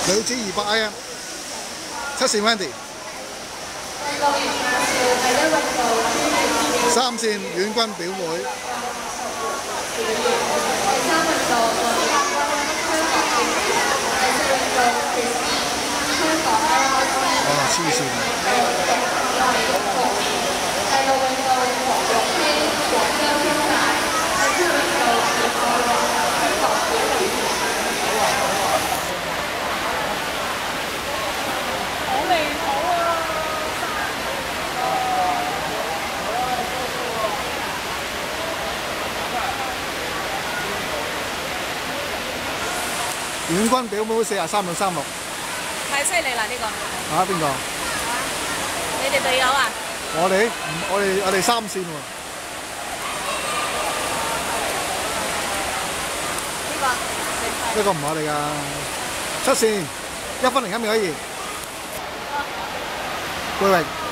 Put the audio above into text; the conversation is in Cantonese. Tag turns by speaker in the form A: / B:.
A: 女子200 IM， 7線 Wendy， 3線遠軍表妹，哇黐線！遠軍表妹43.36，
B: 太犀利啦呢個！
A: 嚇邊個？
B: 你哋隊友啊？
A: 我哋3線喎。呢個唔係我哋㗎，7線1分01秒12，貝榮。